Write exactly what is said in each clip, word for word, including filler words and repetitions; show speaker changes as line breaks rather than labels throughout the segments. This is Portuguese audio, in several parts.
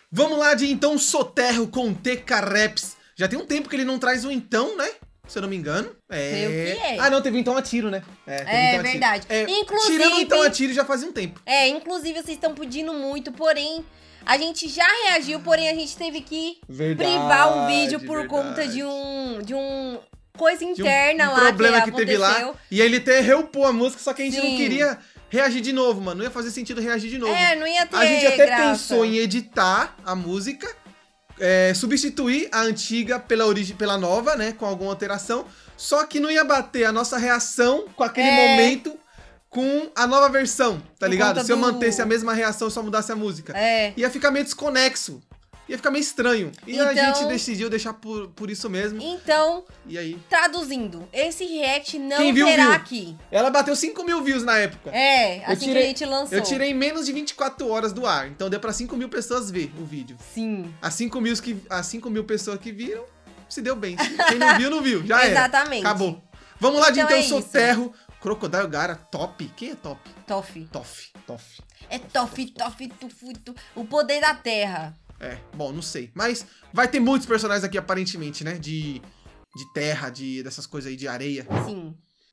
Vamos lá de Então Soterro com T K Raps. Já tem um tempo que ele não traz um Então, né? Se eu não me engano. É...
Sei o que é.
Ah, não, teve Então a Tiro, né? É, teve
É,
então a
verdade.
Tiro. É,
Inclusive...
Tirando Então a Tiro já fazia um tempo.
É, inclusive vocês estão pedindo muito, porém... A gente já reagiu, porém a gente teve que
Verdade,
privar o vídeo por
verdade.
conta de um... De um... coisa interna
de um, um
lá
problema
que,
que teve lá. E aí ele até reupou a música, só que a gente
Sim.
não queria reagir de novo, mano. Não ia fazer sentido reagir de novo.
É, não ia ter
A gente até
graça.
pensou em editar a música, é, substituir a antiga pela, origi pela nova, né? Com alguma alteração. Só que não ia bater a nossa reação com aquele
É.
momento com a nova versão, tá
Por
ligado?
conta
Se eu
do-
mantesse a mesma reação e só mudasse a música.
É.
Ia ficar meio desconexo. Ia ficar meio estranho. E a
Então-
gente decidiu deixar por, por isso mesmo.
Então,
E aí?
traduzindo, esse react não
Quem viu,
terá
viu.
aqui.
Ela bateu cinco mil views na época.
É,
Eu
assim
tirei-
que a gente lançou.
Eu tirei em menos de vinte e quatro horas do ar. Então deu pra cinco mil pessoas ver o vídeo.
Sim.
As cinco mil, que, as cinco mil pessoas que viram, se deu bem. Quem não viu, não viu. Já era.
Exatamente.
Acabou. Vamos lá de
Então
Então
é isso.
Soterro. Crocodile Gara, top. Quem é top?
Toff.
Toff. Toff.
É toff, toff, tufu, tu. O poder da terra.
É, bom, não sei. Mas vai ter muitos personagens aqui, aparentemente, né? De, de terra, de, dessas coisas aí, de areia.
Sim.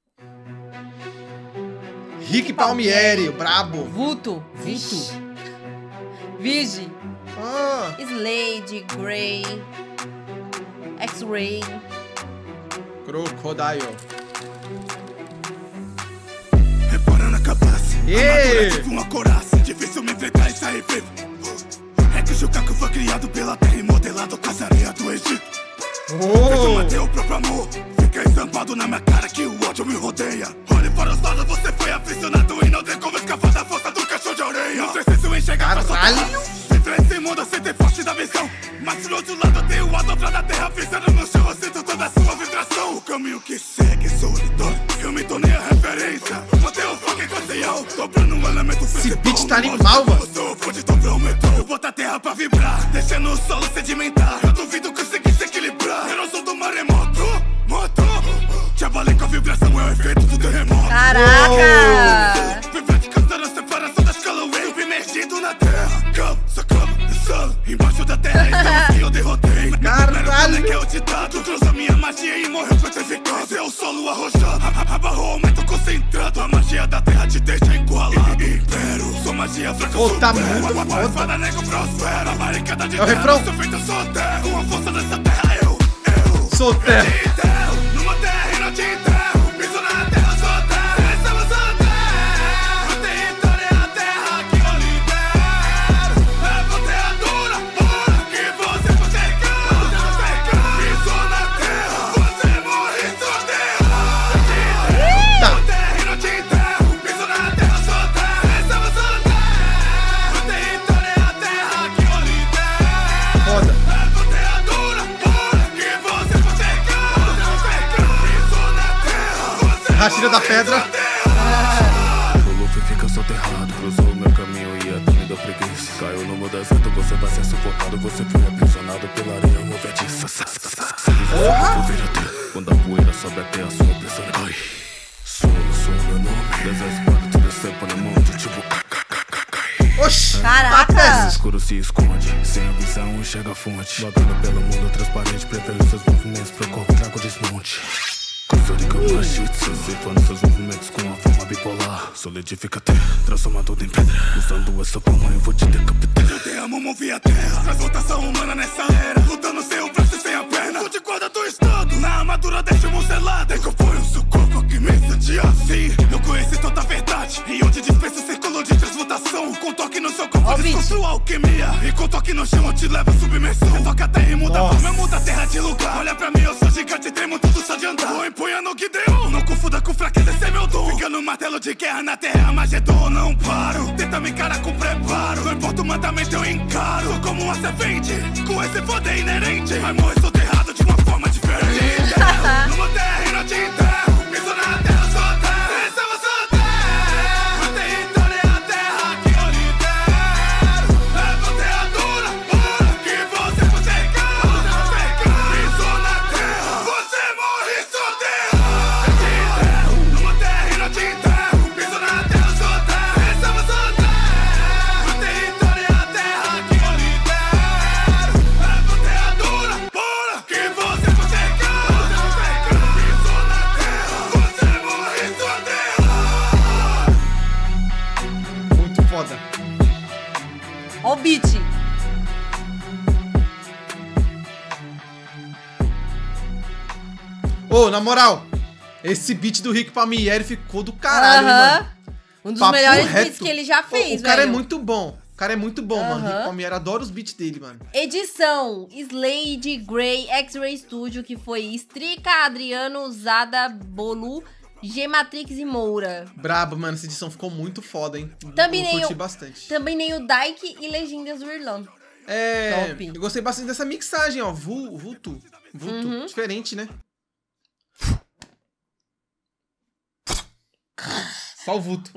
Rick Palmieri, o brabo.
Vulto.
Vulto.
Vigi.
Ah,
Slade, Grey. X-Ray.
Crocodile.
Repara na cabeça.
Yeah.
A tive uma coraça. Difícil me enfrentar e sair vivo. É que o Shukaku foi criado pela terra e modelado com as areias do Egito. Fez eu
oh.
matei o próprio amor. Fica estampado na minha cara que o ódio me rodeia. Olhe para os lados, você foi aficionado e não tem como escapar da força do cachorro de areia. Não sei se isso enxergar pra sua
Caralho.
terra. Viver esse mundo sem ter forte da visão. Mas do outro lado eu tenho a dobra da terra. Pisando no chão, eu sinto toda a sua vibração. O caminho que segue é solidão. Eu me tornei a referência. Botei o foco em cozinhão. Dobrando um elemento
Esse
principal.
beat tá animal, mano.
Eu sou o fonte do meu metal. Eu boto a terra pra vibrar, deixando o solo sedimentar. Eu duvido conseguir se equilibrar. Eu não sou do maremoto, moto. Já falei com a vibração, é o efeito do terremoto.
Caraca!
Vibrante causando a separação das Callaway. Submergido na terra, calma, sacama e solo. Embaixo da terra estamos que eu derrotei.
Caralho.
Que é o ditado. Trouxe a minha magia e morreu petrificado. Esse é o solo arrojado, abarrou, aumento concentrado. A magia da terra te deixa encurralado. Impero, sua magia fraca.
Ô, tá muito
foda. Espada nego prospera. A barricada de
É o refrão.
terra, sou feito só terra. Com a força dessa terra, eu, eu
Soterro.
te enterro, numa terra e não te enterro. Piso na terra, sou terra. Estamos só terra. O território é a terra que eu lidero. Levo terra dura, pura, que você for cercar. Piso na terra, você morre só terra.
Tá.
Numa terra e não te enterro. Piso na terra, sou terra. Estamos só terra. O território é a terra que eu lidero.
Foda.
Levo terra dura, pura, que você for cercar. Piso na terra, você
Rachida da pedra.
o Luffy fica soterrado. Cruzou o meu caminho e a me deu preguiça. Caiu no meu deserto, você vai ser sufocado. Você foi aprisionado pela areia movediça. Quando a poeira sobe até a sua pressão cai. Solo, solo, meu nome. Desesperado, te decepa na mão de tipo.
Oxi.
Caraca.
Tá
O escuro se esconde, sem a visão enxerga a fonte. Vagando pelo mundo transparente, prevê os seus movimentos pro corpo trago desmonte. Kusuriga Mashitsu, cifrando seus movimentos com a forma bipolar. Solidifica a terra, transforma tudo em pedra. Usando essa forma eu vou te decapitar. Eu te amo, movi a terra. Transmutação humana nessa era. Lutando sem o braço e sem a perna. Tô de guarda do estado. Na armadura deixa o selado. Decomponho o seu corpo que me incendia. Sim, eu conheci toda a verdade. E onde dispensa o círculo de transmutação. Com toque no seu corpo,
Ó,
desconstruo a alquimia. E com toque no chão, eu te levo a submersão. Toca a terra e muda a forma, eu mudo a terra de lugar. Olha pra mim, eu sou gigante, tremo tudo só de andar. Vou empunhando o que deu. Não confunda com fraqueza, esse é meu dom. Fica no martelo de guerra na terra, Magedon, não paro. Tenta me encarar com preparo. Não importa o mandamento, eu encaro. Sou como uma serpente, com esse poder inerente. Vai morrer soterrado de uma forma diferente. Numa terra e não te enterro. Piso na terra, sou terra. Estamos só terra. O território é a terra que eu lidero. Levo terra dura, pura, que você for cercar. Piso na terra, você morre só terra. Numa terra e não te enterro. Piso na terra, sou terra. Estamos só terra. O território é a terra que eu lidero.
Ô, na moral, esse beat do Rick Palmieri ficou do caralho, hein,
Aham.
mano.
Um dos
Papo
melhores
reto.
beats que ele já
Ô,
fez,
o cara é
velho.
muito bom. O cara é muito bom, mano.
Aham.
Rick Palmieri, adoro os beats dele, mano.
Edição, Slade, Grey, X-Ray Studio, que foi Strica, Adriano, Zada, Bolu, G-Matrix e Moura.
Brabo, mano. Essa edição ficou muito foda, hein.
Também
eu
nem
curti
eu-
bastante.
Também nem o Dyke e Legendas do Irlanda.
É,
Top.
eu gostei bastante dessa mixagem, ó. Vu, vulto. Vulto.
Uhum.
Diferente, né? Só o vulto.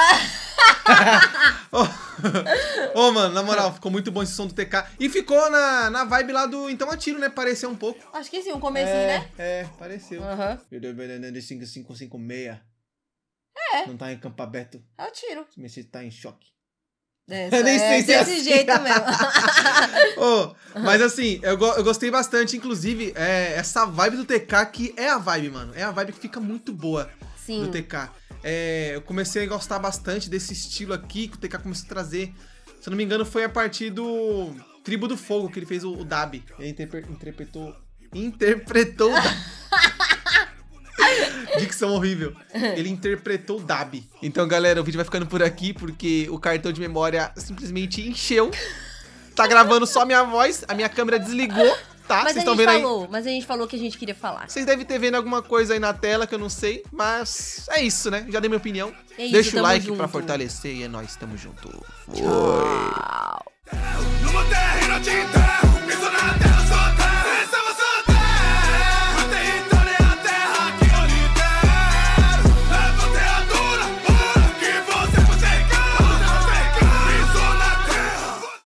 Ô, oh, mano, na moral, ficou muito bom esse som do T K. E ficou na, na vibe lá do Então Atiro, né? Pareceu um pouco.
Acho que sim, um comecinho,
é,
né?
É, pareceu.
Aham.
cinco cinco cinco seis.
É.
Não tá em campo aberto.
É o tiro.
Você tá em choque.
É,
Eu nem sei
é
se é
desse
assim.
jeito mesmo.
Oh, mas assim, eu, go- eu gostei bastante, inclusive, é, essa vibe do T K que é a vibe, mano. É a vibe que fica muito boa
Sim.
do T K. É, eu comecei a gostar bastante desse estilo aqui que o T K começou a trazer. Se eu não me engano, foi a partir do Tribo do Fogo que ele fez o, o Dab. Ele interpre- interpretou. Interpretou o Dab. Dicção horrível. Ele interpretou o Dab. Então, galera, o vídeo vai ficando por aqui porque o cartão de memória simplesmente encheu. Tá gravando só a minha voz, a minha câmera desligou, tá?
Mas
Vocês
a
estão
gente
vendo aí?
falou, mas a gente falou que a gente queria falar.
Vocês devem ter vendo alguma coisa aí na tela que eu não sei, mas é isso, né? Já dei minha opinião.
É isso,
Deixa o
tamo
like
junto.
pra fortalecer e é nóis, tamo junto. Foi.
Tchau.
Numa terra inatita